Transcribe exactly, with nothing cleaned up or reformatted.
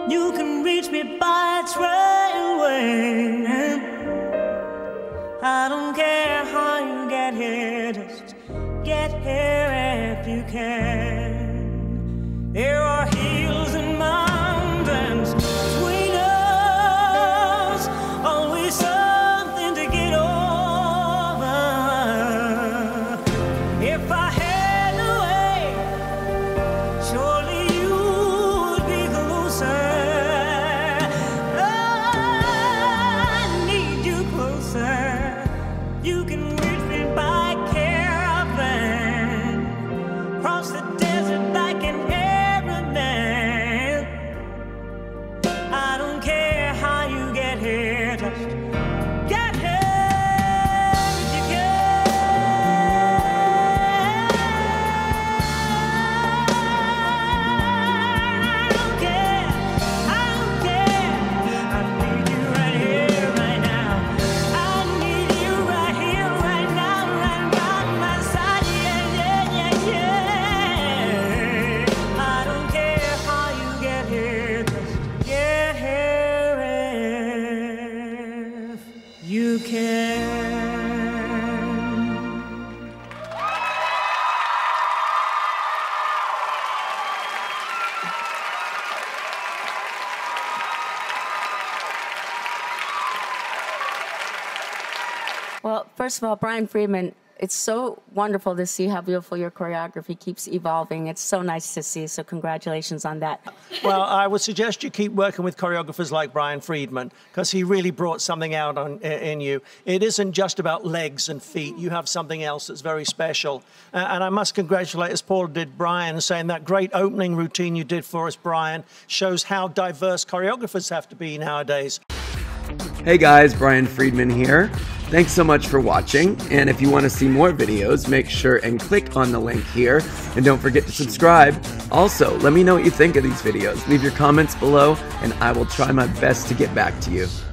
You can reach me by train. I don't care how you get here, just get here if you can. There are hills and mountains between us, always something to get over. If I had a way, surely you would be closer. I need you closer. You can reach me by caravan, cross the desert like an Arab man. I don't care how you get here, just get here if you can. I don't care, I don't care. I need you right here, right now. I need you right here, right now, right by my side. Yeah, yeah, yeah, yeah. I don't care how you get here, just get here if you can. Well, first of all, Brian Friedman, it's so wonderful to see how beautiful your choreography keeps evolving. It's so nice to see, so congratulations on that. Well, I would suggest you keep working with choreographers like Brian Friedman, because he really brought something out on, in you. It isn't just about legs and feet. You have something else that's very special. Uh, and I must congratulate, as Paul did, Brian, saying that great opening routine you did for us, Brian, shows how diverse choreographers have to be nowadays. Hey guys, Brian Friedman here. Thanks so much for watching, and if you want to see more videos, make sure and click on the link here, and don't forget to subscribe. Also, let me know what you think of these videos. Leave your comments below, and I will try my best to get back to you.